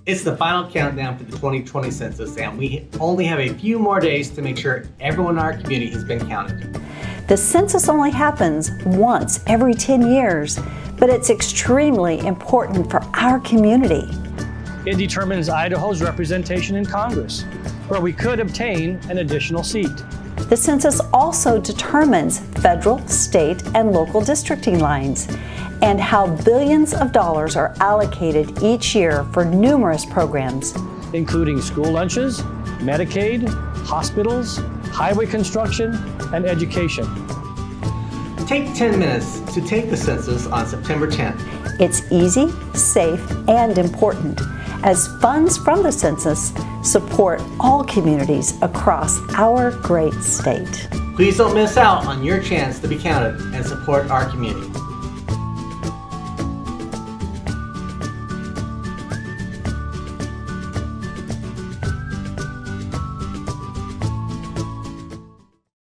It's the final countdown for the 2020 census, and we only have a few more days to make sure everyone in our community has been counted. The census only happens once every 10 years, but it's extremely important for our community. It determines Idaho's representation in Congress, where we could obtain an additional seat. The census also determines federal, state, and local districting lines, and how billions of dollars are allocated each year for numerous programs, including school lunches, Medicaid, hospitals, highway construction, and education. Take 10 minutes to take the census on September 10th. It's easy, safe, and important, as funds from the census support all communities across our great state. Please don't miss out on your chance to be counted and support our community.